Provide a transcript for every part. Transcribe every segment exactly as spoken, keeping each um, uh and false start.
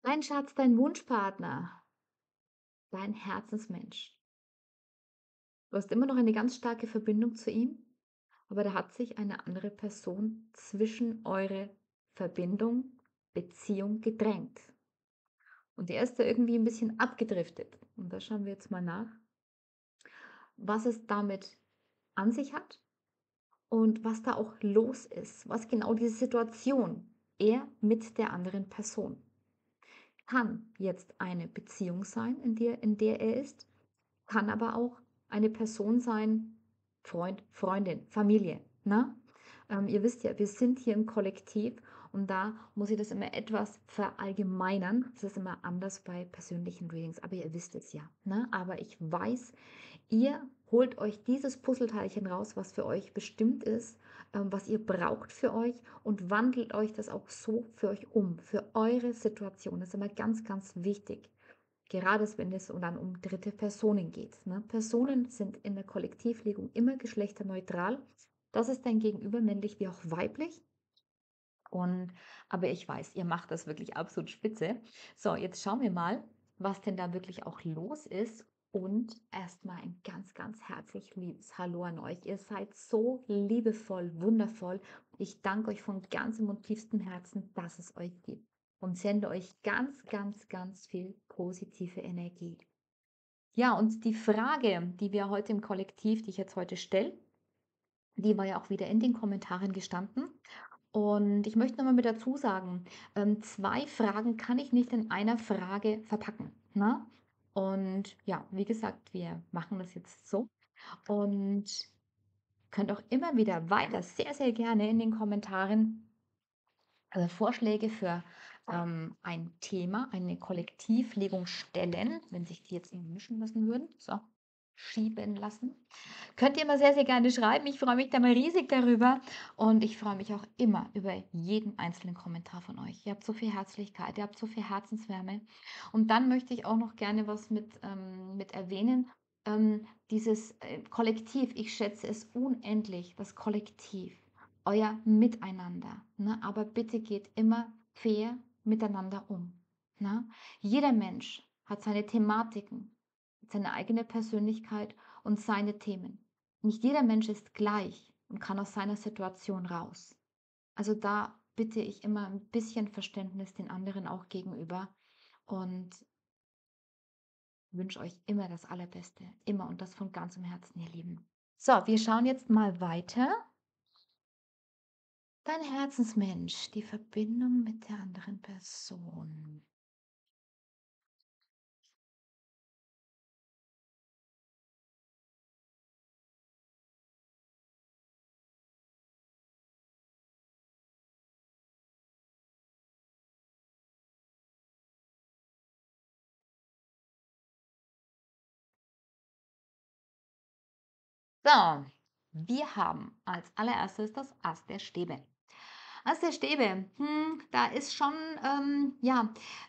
Dein Schatz, dein Wunschpartner, dein Herzensmensch. Du hast immer noch eine ganz starke Verbindung zu ihm, aber da hat sich eine andere Person zwischen eure Verbindung, Beziehung gedrängt. Und er ist da irgendwie ein bisschen abgedriftet. Und da schauen wir jetzt mal nach, was es damit an sich hat und was da auch los ist, was genau diese Situation, er mit der anderen Person. Kann jetzt eine Beziehung sein, in der, in der er ist, kann aber auch eine Person sein, Freund, Freundin, Familie, ne? Ähm, ihr wisst ja, wir sind hier im Kollektiv und da muss ich das immer etwas verallgemeinern. Das ist immer anders bei persönlichen Readings, aber ihr wisst es ja, ne? Aber ich weiß, ihr holt euch dieses Puzzleteilchen raus, was für euch bestimmt ist, ähm, was ihr braucht für euch und wandelt euch das auch so für euch um, für eure Situation. Das ist immer ganz, ganz wichtig. Gerade wenn es um dann um dritte Personen geht, ne? Personen sind in der Kollektivlegung immer geschlechterneutral. Das ist dein Gegenüber, männlich wie auch weiblich. Und aber ich weiß, ihr macht das wirklich absolut spitze. So, jetzt schauen wir mal, was denn da wirklich auch los ist. Und erstmal ein ganz, ganz herzlich liebes Hallo an euch. Ihr seid so liebevoll, wundervoll. Ich danke euch von ganzem und tiefstem Herzen, dass es euch gibt. Und sende euch ganz, ganz, ganz viel positive Energie. Ja, und die Frage, die wir heute im Kollektiv, die ich jetzt heute stelle, die war ja auch wieder in den Kommentaren gestanden. Und ich möchte noch mal mit dazu sagen, ähm, zwei Fragen kann ich nicht in einer Frage verpacken, ne? Und ja, wie gesagt, wir machen das jetzt so und könnt auch immer wieder weiter sehr, sehr gerne in den Kommentaren äh, Vorschläge für ähm, ein Thema, eine Kollektivlegung stellen, wenn sich die jetzt irgendwie mischen lassen würden. So, schieben lassen. Könnt ihr immer sehr, sehr gerne schreiben. Ich freue mich da mal riesig darüber. Und ich freue mich auch immer über jeden einzelnen Kommentar von euch. Ihr habt so viel Herzlichkeit, ihr habt so viel Herzenswärme. Und dann möchte ich auch noch gerne was mit, ähm, mit erwähnen. Ähm, dieses äh, Kollektiv, ich schätze es unendlich, das Kollektiv, euer Miteinander. Ne? Aber bitte geht immer fair miteinander um. Ne? Jeder Mensch hat seine Thematiken, seine eigene Persönlichkeit und seine Themen. Nicht jeder Mensch ist gleich und kann aus seiner Situation raus. Also da bitte ich immer ein bisschen Verständnis den anderen auch gegenüber und wünsche euch immer das Allerbeste. Immer und das von ganzem Herzen, ihr Lieben. So, wir schauen jetzt mal weiter. Dein Herzensmensch, die Verbindung mit der anderen Person. So, wir haben als allererstes das Ass der Stäbe. Ass der Stäbe, hm, da ist schon, ähm, ja,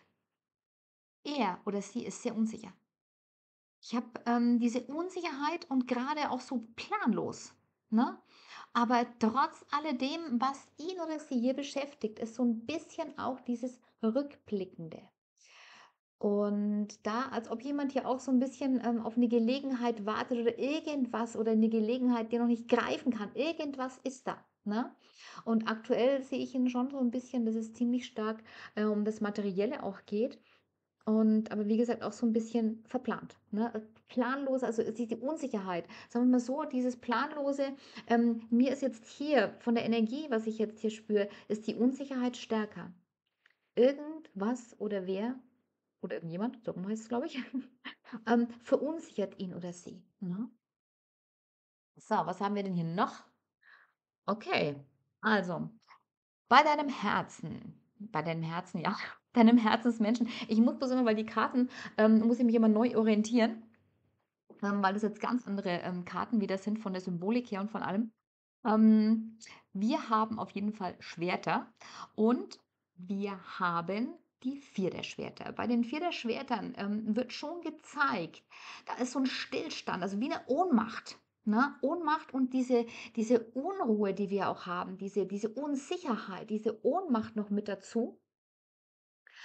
er oder sie ist sehr unsicher. Ich habe ähm, diese Unsicherheit und gerade auch so planlos, ne? Aber trotz alledem, was ihn oder sie hier beschäftigt, ist so ein bisschen auch dieses Rückblickende. Und da, als ob jemand hier auch so ein bisschen, ähm, auf eine Gelegenheit wartet oder irgendwas oder eine Gelegenheit, die er noch nicht greifen kann. Irgendwas ist da, ne? Und aktuell sehe ich ihn schon so ein bisschen, dass es ziemlich stark, äh, um das Materielle auch geht. Und aber wie gesagt, auch so ein bisschen verplant, ne? Äh, planlos, also, ist die die Unsicherheit. Sagen wir mal so, dieses Planlose, ähm, mir ist jetzt hier von der Energie, was ich jetzt hier spüre, ist die Unsicherheit stärker. Irgendwas oder wer oder irgendjemand, so rum heißt es, glaube ich, ähm, verunsichert ihn oder sie, ne? So, was haben wir denn hier noch? Okay, also, bei deinem Herzen bei deinem Herzen, ja, deinem Herzensmenschen. Ich muss bloß immer, weil die Karten, ähm muss ich mich immer neu orientieren, ähm, weil das jetzt ganz andere, ähm, Karten wieder sind von der Symbolik her und von allem. Ähm, wir haben auf jeden Fall Schwerter und wir haben die vier der Schwerter. Bei den vier der Schwertern, ähm, wird schon gezeigt, da ist so ein Stillstand, also wie eine Ohnmacht, ne? Ohnmacht und diese diese Unruhe, die wir auch haben, diese diese Unsicherheit, diese Ohnmacht noch mit dazu.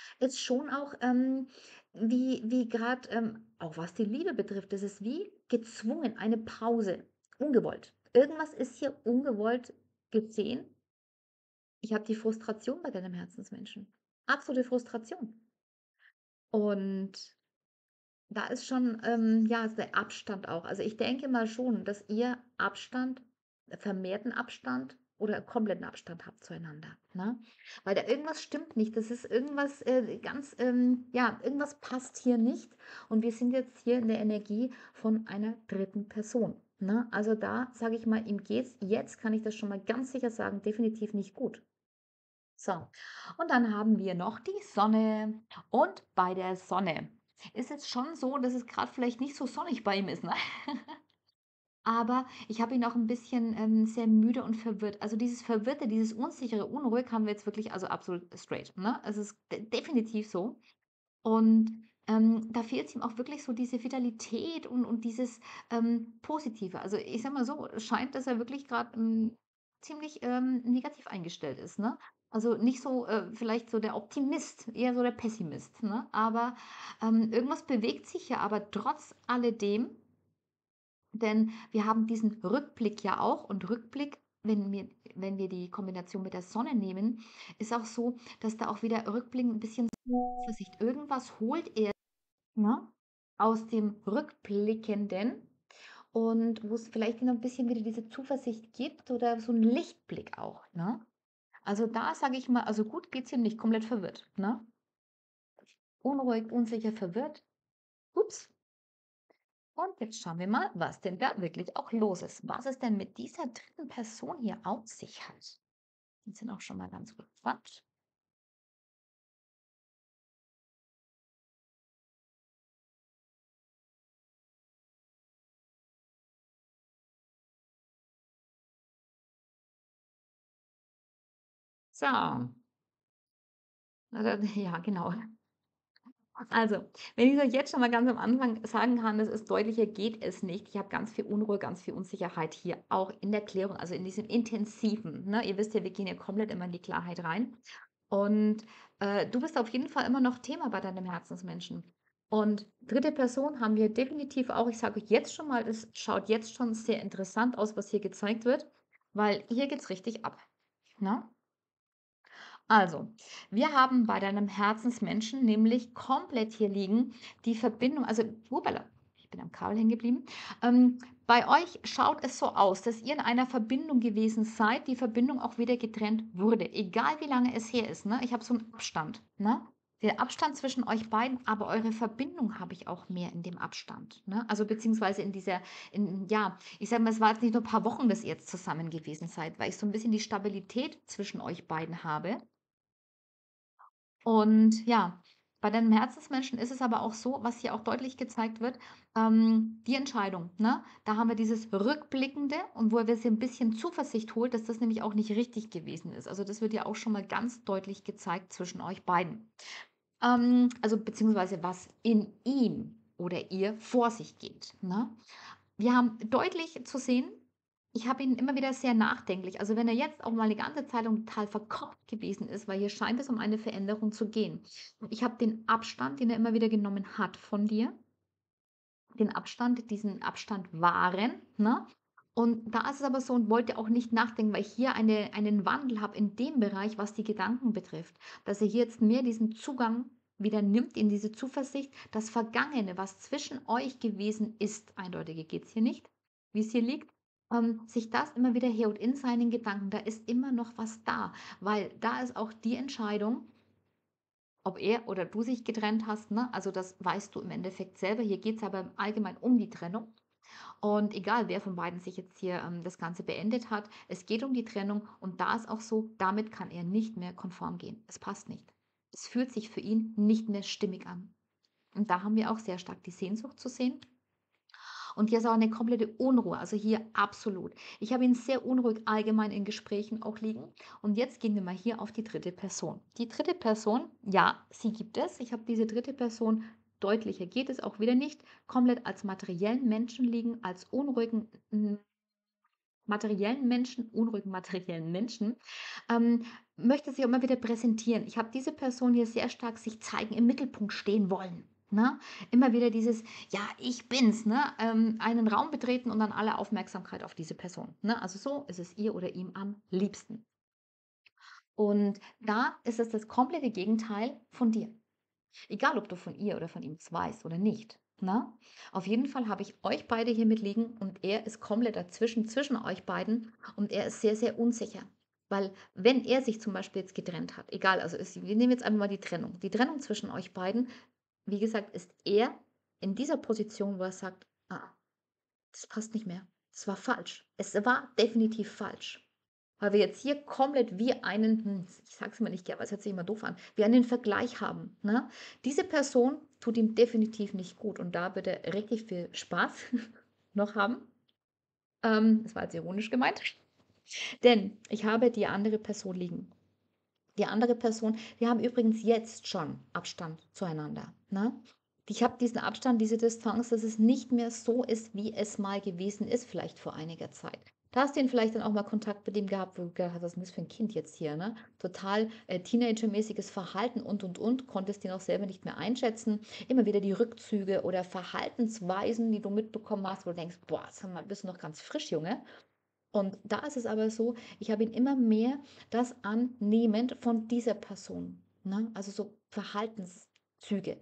Ist schon auch, ähm, wie wie grad, ähm, auch was die Liebe betrifft, das ist wie gezwungen, eine Pause, ungewollt. Irgendwas ist hier ungewollt geschehen. Ich habe die Frustration bei deinem Herzensmenschen. Absolute Frustration. Und da ist schon, ähm, ja, der Abstand auch. Also, ich denke mal schon, dass ihr Abstand vermehrten Abstand oder kompletten Abstand habt zueinander, ne? Weil da irgendwas stimmt nicht. Das ist irgendwas, äh, ganz, ähm ja, irgendwas passt hier nicht. Und wir sind jetzt hier in der Energie von einer dritten Person, ne? Also, da sage ich mal, ihm geht's jetzt, kann ich das schon mal ganz sicher sagen, definitiv nicht gut. So, und dann haben wir noch die Sonne. Und bei der Sonne ist es schon so, dass es gerade vielleicht nicht so sonnig bei ihm ist, ne? Aber ich habe ihn auch ein bisschen, ähm, sehr müde und verwirrt. Also, dieses Verwirrte, dieses Unsichere, unruhig haben wir jetzt wirklich also absolut straight, ne? Es ist de definitiv so. Und, ähm, da fehlt's ihm auch wirklich so diese Vitalität und und dieses, ähm, Positive. Also, ich sage mal so, es scheint, dass er wirklich gerade hm, ziemlich, ähm, negativ eingestellt ist, ne? Also, nicht so, äh, vielleicht so der Optimist, eher so der Pessimist, ne? Aber, ähm, irgendwas bewegt sich ja aber trotz alledem, denn wir haben diesen Rückblick ja auch und Rückblick, wenn wir wenn wir die Kombination mit der Sonne nehmen, ist auch so, dass da auch wieder rückblickend 'n bisschen Zuversicht irgendwas holt er, ne, aus dem Rückblickenden und wo es vielleicht noch ein bisschen wieder diese Zuversicht gibt oder so 'n Lichtblick auch, ne? Also, da sage ich mal also, gut geht's ihm nicht, komplett verwirrt, ne? Unruhig, unsicher, verwirrt. Ups. Und jetzt schauen wir mal, was denn da wirklich auch los ist. Was es denn mit dieser dritten Person hier auf sich hat. Die sind auch schon mal ganz gespannt. So, na dann ja, genau. Also, wenn ich euch jetzt schon mal ganz am Anfang sagen kann, es ist deutlicher geht es nicht. Ich habe ganz viel Unruhe, ganz viel Unsicherheit hier auch in der Klärung, also in diesem intensiven, ne? Ihr wisst ja, wir gehen ja komplett immer in die Klarheit rein. Und, äh, du bist auf jeden Fall immer noch Thema bei deinem Herzensmenschen. Und dritte Person haben wir definitiv auch. Ich sage euch jetzt schon mal, es schaut jetzt schon sehr interessant aus, was hier gezeigt wird, weil hier geht's richtig ab, ne? Also, wir haben bei deinem Herzensmenschen nämlich komplett hier liegen die Verbindung, also, hupala, ich bin am Kabel hängen geblieben. Ähm, bei euch schaut es so aus, dass ihr in einer Verbindung gewesen seid, die Verbindung auch wieder getrennt wurde, egal wie lange es her ist, ne? Ich habe so einen Abstand, ne? Der Abstand zwischen euch beiden, aber eure Verbindung habe ich auch mehr in dem Abstand, ne? Also, beziehungsweise in dieser in ja, ich sage mal, es war jetzt nicht nur ein paar Wochen, dass ihr jetzt zusammen gewesen seid, weil ich so ein bisschen die Stabilität zwischen euch beiden habe. Und ja, bei deinem Herzensmenschen ist es aber auch so, was hier auch deutlich gezeigt wird, ähm, die Entscheidung, ne? Da haben wir dieses Rückblickende und wo wir sie ein bisschen Zuversicht holt, dass das nämlich auch nicht richtig gewesen ist. Also, das wird ja auch schon mal ganz deutlich gezeigt zwischen euch beiden. Ähm, also, beziehungsweise was in ihm oder ihr vor sich geht, ne? Wir haben deutlich zu sehen, ich habe ihn immer wieder sehr nachdenklich. Also, wenn er jetzt auch mal die ganze Zeit lang total verkopft gewesen ist, weil hier scheint es um eine Veränderung zu gehen. Ich habe den Abstand, den er immer wieder genommen hat von dir, den Abstand diesen Abstand wahren, ne? Und da ist es aber so und wollte auch nicht nachdenken, weil ich hier eine einen Wandel habe in dem Bereich, was die Gedanken betrifft, dass er hier jetzt mehr diesen Zugang wieder nimmt in diese Zuversicht, das Vergangene, was zwischen euch gewesen ist, eindeutige geht's hier nicht, wie es hier liegt, ähm, sich das immer wieder herholt in seinen Gedanken. Da ist immer noch was da, weil da ist auch die Entscheidung, ob er oder du sich getrennt hast, ne? Also, das weißt du im Endeffekt selber. Hier geht es aber im Allgemeinen um die Trennung. Und egal, wer von beiden sich jetzt hier, ähm, das Ganze beendet hat, es geht um die Trennung und da ist auch so, damit kann er nicht mehr konform gehen. Es passt nicht. Es fühlt sich für ihn nicht mehr stimmig an. Und da haben wir auch sehr stark die Sehnsucht zu sehen. Und hier ist auch eine komplette Unruhe, also hier absolut. Ich habe ihn sehr unruhig allgemein in Gesprächen auch liegen. Und jetzt gehen wir mal hier auf die dritte Person. Die dritte Person, ja, sie gibt es. Ich habe diese dritte Person, deutlicher geht es auch wieder nicht, komplett als materiellen Menschen liegen, als unruhigen mm, materiellen Menschen, unruhigen materiellen Menschen. Ähm, möchte sich auch immer wieder präsentieren. Ich habe diese Person hier sehr stark sich zeigen, im Mittelpunkt stehen wollen, ne? Immer wieder dieses: „Ja, ich bin's“, ne? Ähm, einen Raum betreten und dann alle Aufmerksamkeit auf diese Person, ne? Also, so ist es ihr oder ihm am liebsten. Und da ist es das komplette Gegenteil von dir. Egal, ob du von ihr oder von ihm es weißt oder nicht, ne? Auf jeden Fall habe ich euch beide hier mit liegen und er ist komplett dazwischen, zwischen euch beiden und er ist sehr, sehr unsicher. Weil wenn er sich zum Beispiel jetzt getrennt hat, egal, also es, wir nehmen jetzt einfach mal die Trennung. Die Trennung zwischen euch beiden, wie gesagt, ist er in dieser Position, wo er sagt, ah, das passt nicht mehr. Das war falsch. Es war definitiv falsch. Weil wir jetzt hier komplett wie einen, hm, ich sage es immer nicht gerne, weil es hört sich immer doof an, wie einen Vergleich haben, ne? Diese Person tut ihm definitiv nicht gut und da wird er richtig viel Spaß noch haben. Ähm, das war jetzt ironisch gemeint. Denn ich habe die andere Person liegen. Die andere Person, die haben übrigens jetzt schon Abstand zueinander, ne? Ich habe diesen Abstand, diese Distanz, dass es nicht mehr so ist, wie es mal gewesen ist, vielleicht vor einiger Zeit. Da hast du ihn vielleicht dann auch mal Kontakt mit dem gehabt, wo du gedacht hast: „Was ist 'n das für ein Kind jetzt hier“, ne? Total, äh, teenagermäßiges Verhalten und, und, und, konntest ihn auch selber nicht mehr einschätzen. Immer wieder die Rückzüge oder Verhaltensweisen, die du mitbekommen hast, wo du denkst: „Boah, sag mal, bist du noch ganz frisch, Junge?“ Und da ist es aber so, ich habe ihn immer mehr das annehmend von dieser Person, ne? Also, so Verhaltenszüge.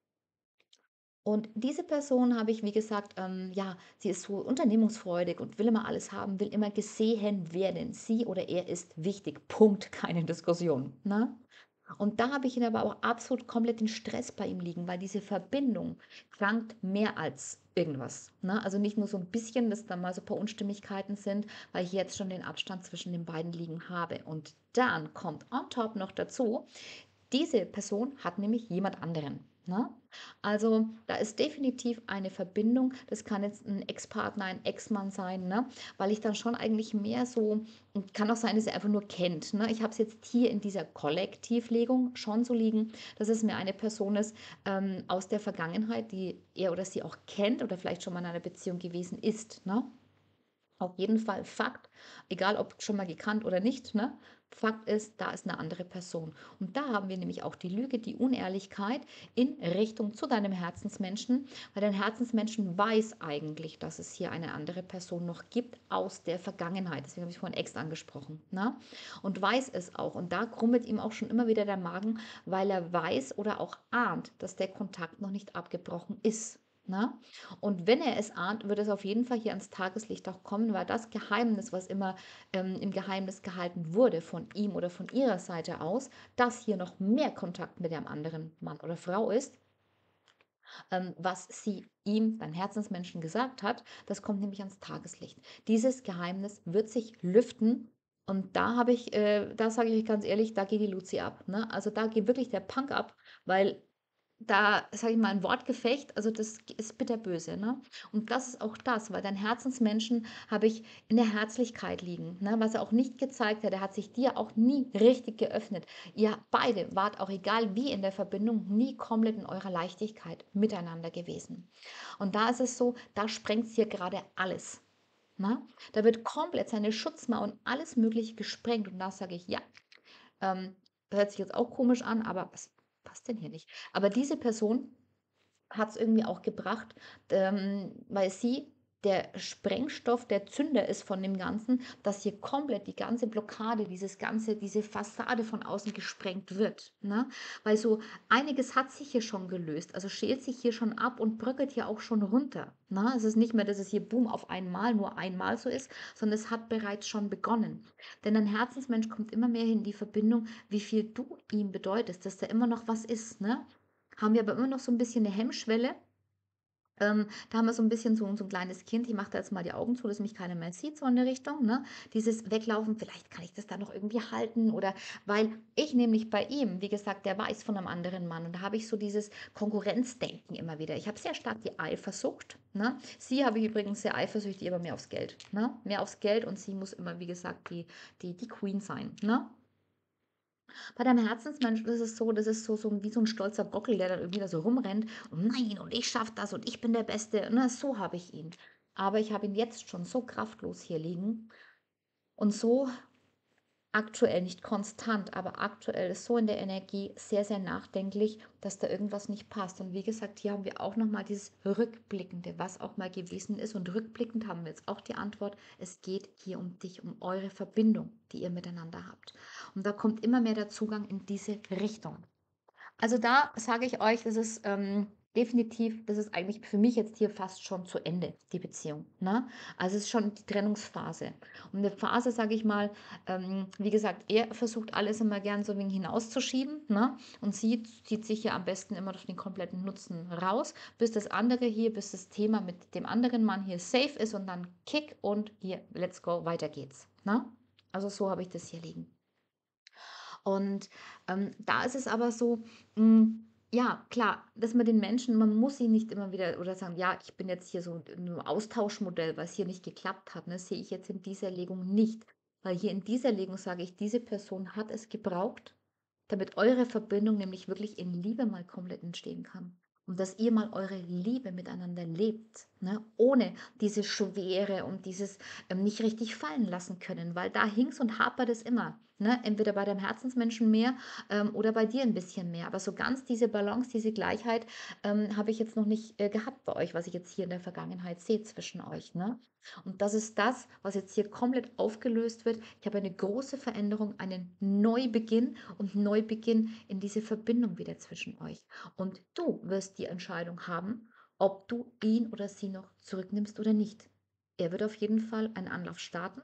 Und diese Person habe ich, wie gesagt, ähm, ja, sie ist so unternehmungsfreudig und will immer alles haben, will immer gesehen werden. Sie oder er ist wichtig. Punkt, keine Diskussion, ne? Und da habe ich ihn aber auch absolut komplett den Stress bei ihm liegen, weil diese Verbindung krankt mehr als irgendwas, ne? Also, nicht nur so ein bisschen, dass da mal so ein paar Unstimmigkeiten sind, weil ich jetzt schon den Abstand zwischen den beiden liegen habe. Und dann kommt on top noch dazu, diese Person hat nämlich jemand anderen, ne? Also, da ist definitiv eine Verbindung. Das kann jetzt ein Ex-Partner, ein Ex-Mann sein, ne? Weil ich dann schon eigentlich mehr so, und kann auch sein, dass er einfach nur kennt, ne? Ich habe es jetzt hier in dieser Kollektivlegung schon so liegen, dass es mir eine Person ist, ähm, aus der Vergangenheit, die er oder sie auch kennt oder vielleicht schon mal in einer Beziehung gewesen ist, ne? Auf jeden Fall Fakt, egal ob schon mal gekannt oder nicht, ne? Fakt ist, da ist eine andere Person. Und da haben wir nämlich auch die Lüge, die Unehrlichkeit in Richtung zu deinem Herzensmenschen, weil dein Herzensmenschen weiß eigentlich, dass es hier eine andere Person noch gibt aus der Vergangenheit. Deswegen habe ich vorhin Ex angesprochen, ne? Und weiß es auch. Und da krummelt ihm auch schon immer wieder der Magen, weil er weiß oder auch ahnt, dass der Kontakt noch nicht abgebrochen ist, ne? Und wenn er es ahnt, wird es auf jeden Fall hier ans Tageslicht auch kommen, weil das Geheimnis, was immer ähm, im Geheimnis gehalten wurde von ihm oder von ihrer Seite aus, dass hier noch mehr Kontakt mit dem anderen Mann oder Frau ist, ähm, was sie ihm, dein Herzensmenschen, gesagt hat, das kommt nämlich ans Tageslicht. Dieses Geheimnis wird sich lüften. Und da habe ich, äh, da sage ich euch ganz ehrlich, da geht die Luzi ab. Ne? Also da geht wirklich der Punk ab, weil da, sage ich mal, ein Wortgefecht, also das ist bitterböse, ne? Und das ist auch das, weil dein Herzensmenschen habe ich in der Herzlichkeit liegen, ne? Was er auch nicht gezeigt hat, er hat sich dir auch nie richtig geöffnet. Ihr beide wart auch, egal wie in der Verbindung, nie komplett in eurer Leichtigkeit miteinander gewesen. Und da ist es so, da sprengt hier gerade alles, ne? Da wird komplett seine Schutzmauer und alles Mögliche gesprengt und da sage ich: „Ja, ähm, hört sich jetzt auch komisch an, aber was passt denn hier nicht?“ Aber diese Person hat es irgendwie auch gebracht, ähm, weil sie der Sprengstoff, der Zünder ist von dem Ganzen, dass hier komplett die ganze Blockade, dieses ganze diese Fassade von außen gesprengt wird, ne? Weil so einiges hat sich hier schon gelöst, also schält sich hier schon ab und bröckelt hier auch schon runter, ne? Es ist nicht mehr, dass es hier boom auf einmal, nur einmal so ist, sondern es hat bereits schon begonnen. Denn ein Herzensmensch kommt immer mehr in die Verbindung, wie viel du ihm bedeutest, dass da immer noch was ist, ne? Haben wir aber immer noch so ein bisschen eine Hemmschwelle. Ähm, da haben wir so ein bisschen so so 'n kleines Kind, ich mache da jetzt mal die Augen zu, dass mich keiner mehr sieht, so in der Richtung, ne? Dieses Weglaufen, vielleicht kann ich das da noch irgendwie halten oder weil ich nämlich bei ihm, wie gesagt, der weiß von einem anderen Mann und da habe ich so dieses Konkurrenzdenken immer wieder. Ich habe sehr stark die Eifersucht, ne? Sie habe ich übrigens sehr eifersüchtig, aber mehr aufs Geld, ne? Mehr aufs Geld und sie muss immer, wie gesagt, die die die Queen sein, ne? Bei deinem Herzensmenschen ist es so, das ist so so wie so ein stolzer Gockel, der dann irgendwie da so rumrennt und: „Nein, und ich schaffe das und ich bin der Beste“, ne? So habe ich ihn. Aber ich habe ihn jetzt schon so kraftlos hier liegen und so aktuell, nicht konstant, aber aktuell ist so in der Energie sehr, sehr nachdenklich, dass da irgendwas nicht passt. Und wie gesagt, hier haben wir auch noch mal dieses Rückblickende, was auch mal gewesen ist. Und rückblickend haben wir jetzt auch die Antwort: Es geht hier um dich, um eure Verbindung, die ihr miteinander habt. Und da kommt immer mehr der Zugang in diese Richtung. Also, da sage ich euch, das ist, ähm, definitiv, das ist eigentlich für mich jetzt hier fast schon zu Ende, die Beziehung, ne? Also, es ist schon die Trennungsphase. Und 'ne Phase, sage ich mal, ähm, wie gesagt, er versucht alles immer gern so 'n wenig hinauszuschieben, ne? Und sie zieht sich ja am besten immer durch den kompletten Nutzen raus, bis das andere hier bis das Thema mit dem anderen Mann hier safe ist und dann Kick und hier, let's go, weiter geht's, ne? Also, so habe ich das hier liegen. Und, ähm, da ist es aber so, hm, ja, klar, dass man den Menschen man muss sie nicht immer wieder oder sagen: „Ja, ich bin jetzt hier so 'n Austauschmodell, weil's hier nicht geklappt hat“, ne? Sehe ich jetzt in dieser Legung nicht. Weil hier in dieser Legung sage ich, diese Person hat es gebraucht, damit eure Verbindung nämlich wirklich in Liebe mal komplett entstehen kann. Und dass ihr mal eure Liebe miteinander lebt, ne? Ohne diese Schwere und dieses, ähm, nicht richtig fallen lassen können, weil da hingt's und hapert es immer, ne? Entweder bei dem Herzensmenschen mehr, ähm, oder bei dir ein bisschen mehr. Aber so ganz diese Balance, diese Gleichheit, ähm, habe ich jetzt noch nicht, äh, gehabt bei euch, was ich jetzt hier in der Vergangenheit sehe zwischen euch, ne? Und das ist das, was jetzt hier komplett aufgelöst wird. Ich habe eine große Veränderung, einen Neubeginn und Neubeginn in diese Verbindung wieder zwischen euch. Und du wirst die Entscheidung haben, ob du ihn oder sie noch zurücknimmst oder nicht. Er wird auf jeden Fall einen Anlauf starten,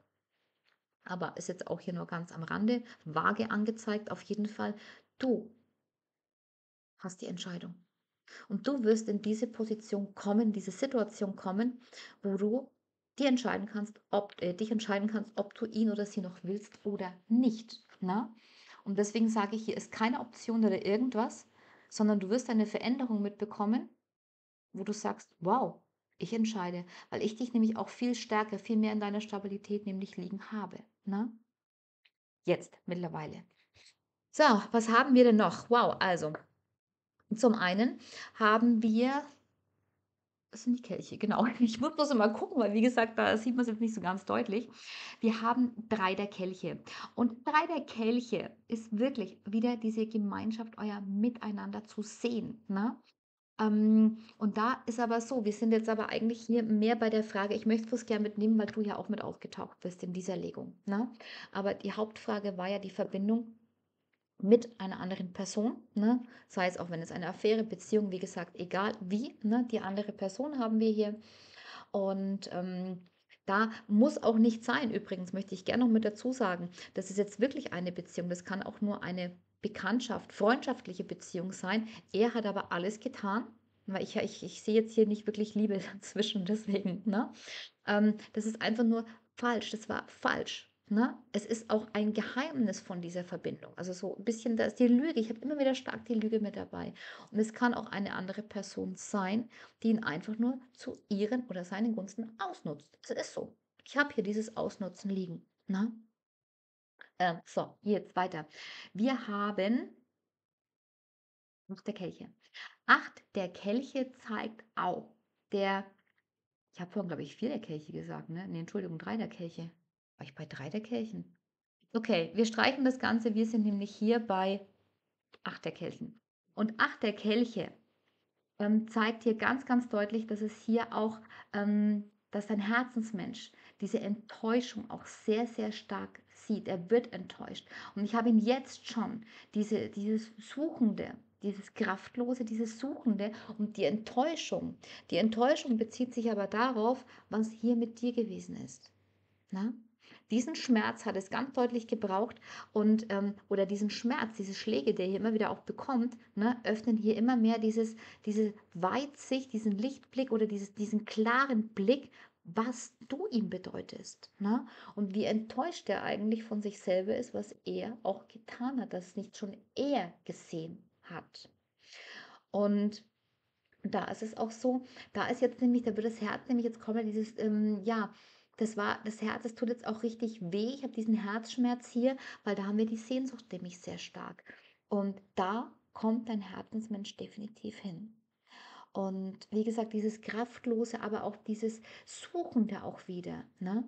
aber ist jetzt auch hier nur ganz am Rande, vage angezeigt, auf jeden Fall. Du hast die Entscheidung. Und du wirst in diese Position kommen, diese Situation kommen, wo du dir entscheiden kannst, ob äh, dich entscheiden kannst, ob du ihn oder sie noch willst oder nicht, ne? Und deswegen sage ich, hier ist keine Option oder irgendwas, sondern du wirst eine Veränderung mitbekommen, wo du sagst: „Wow, ich entscheide“, weil ich dich nämlich auch viel stärker, viel mehr in deiner Stabilität nämlich liegen habe, ne? Jetzt mittlerweile. So, was haben wir denn noch? Wow, also, zum einen haben wir das sind die Kelche, genau. Ich muss bloß immer gucken, weil wie gesagt, da sieht man's jetzt nicht so ganz deutlich. Wir haben drei der Kelche. Und drei der Kelche ist wirklich wieder diese Gemeinschaft, euer Miteinander zu sehen, ne? Ähm, und da ist aber so, wir sind jetzt aber eigentlich hier mehr bei der Frage ich möchte es gern mitnehmen, weil du ja auch mit aufgetaucht bist in dieser Legung, ne? Aber die Hauptfrage war ja die Verbindung mit einer anderen Person, ne? Sei es auch, wenn es eine Affäre, Beziehung, wie gesagt, egal wie, ne? Die andere Person haben wir hier. Und, ähm, da muss auch nicht sein übrigens, möchte ich gerne noch mit dazu sagen, das ist jetzt wirklich eine Beziehung. Das kann auch nur eine Bekanntschaft, freundschaftliche Beziehung sein. Er hat aber alles getan, weil ich ich ich sehe jetzt hier nicht wirklich Liebe dazwischen, deswegen, ne? Ähm, das ist einfach nur falsch. Das war falsch, ne? Es ist auch ein Geheimnis von dieser Verbindung. Also, so ein bisschen da ist die Lüge. Ich habe immer wieder stark die Lüge mit dabei. Und es kann auch eine andere Person sein, die ihn einfach nur zu ihren oder seinen Gunsten ausnutzt. Es ist so. Ich habe hier dieses Ausnutzen liegen, ne? Ähm, so, jetzt weiter. Wir haben acht der Kelche. acht der Kelche zeigt auch der ich habe vorhin, glaube ich, vier der Kelche gesagt, ne? Ne, Entschuldigung, drei der Kelche. War ich bei drei der Kelchen? Okay, wir streichen das Ganze. Wir sind nämlich hier bei acht der Kelchen. Und acht der Kelche ähm, zeigt hier ganz, ganz deutlich, dass es hier auch, ähm, dass dein Herzensmensch diese Enttäuschung auch sehr, sehr stark sieht. Er wird enttäuscht. Und ich habe ihn jetzt schon, diese, dieses Suchende, dieses Kraftlose, dieses Suchende und die Enttäuschung. Die Enttäuschung bezieht sich aber darauf, was hier mit dir gewesen ist. Ne? Diesen Schmerz hat es ganz deutlich gebraucht und ähm, oder diesen Schmerz, diese Schläge, der hier immer wieder auch bekommt, ne, öffnen hier immer mehr dieses, diese Weitsicht, diesen Lichtblick oder dieses, diesen klaren Blick, was du ihm bedeutest. Ne? Und wie enttäuscht er eigentlich von sich selber ist, was er auch getan hat, dass nicht schon er gesehen hat. Und da ist es auch so, da ist jetzt nämlich da wird das Herz nämlich jetzt kommen dieses, ähm, ja, das war das Herz, das tut jetzt auch richtig weh. Ich habe diesen Herzschmerz hier, weil da haben wir die Sehnsucht nämlich sehr stark. Und da kommt dein Herzensmensch definitiv hin. Und wie gesagt, dieses Kraftlose, aber auch dieses Suchende auch wieder, ne?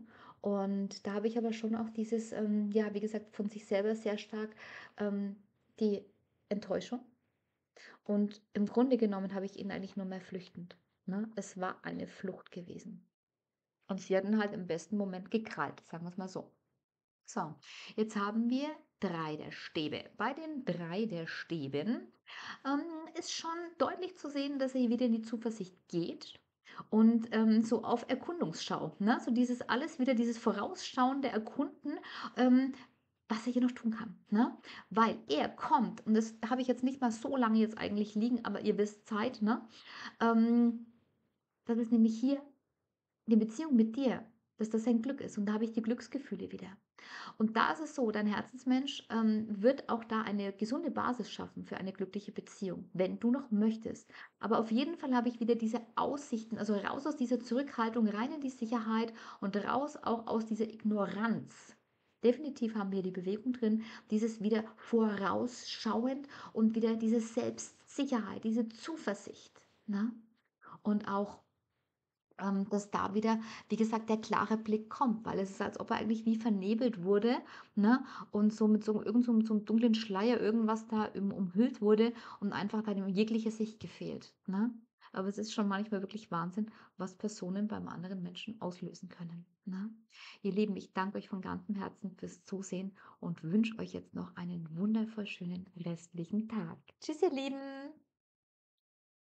Und da habe ich aber schon auch dieses, ähm, ja, wie gesagt, von sich selber sehr stark, ähm, die Enttäuschung. Und im Grunde genommen habe ich ihn eigentlich nur mehr flüchtend, ne? Es war eine Flucht gewesen. Und sie hatten halt im besten Moment gekrallt, sagen wir es mal so. So, jetzt haben wir drei der Stäbe. Bei den drei der Stäben ähm, ist schon deutlich zu sehen, dass er wieder in die Zuversicht geht und ähm, so auf Erkundungsschau. Ne? So dieses alles wieder, dieses vorausschauende Erkunden, ähm, was er hier noch tun kann. Ne? Weil er kommt, und das habe ich jetzt nicht mal so lange jetzt eigentlich liegen, aber ihr wisst Zeit, ne? Ähm, das ist nämlich hier die Beziehung mit dir, dass das sein Glück ist. Und da habe ich die Glücksgefühle wieder. Und da ist es so, dein Herzensmensch, ähm, wird auch da eine gesunde Basis schaffen für eine glückliche Beziehung, wenn du noch möchtest. Aber auf jeden Fall habe ich wieder diese Aussichten, also raus aus dieser Zurückhaltung, rein in die Sicherheit und raus auch aus dieser Ignoranz. Definitiv haben wir die Bewegung drin, dieses wieder vorausschauend und wieder diese Selbstsicherheit, diese Zuversicht. Ne? Und auch ähm, dass da wieder, wie gesagt, der klare Blick kommt, weil es ist, als ob er eigentlich wie vernebelt wurde, ne? Und so mit so irgend so 'm so 'm dunklen Schleier irgendwas da um umhüllt wurde und einfach dann ihm jegliche Sicht gefehlt, ne? Aber es ist schon manchmal wirklich Wahnsinn, was Personen beim anderen Menschen auslösen können, ne? Ihr Lieben, ich danke euch von ganzem Herzen fürs Zusehen und wünsche euch jetzt noch einen wundervoll schönen restlichen Tag. Tschüss, ihr Lieben.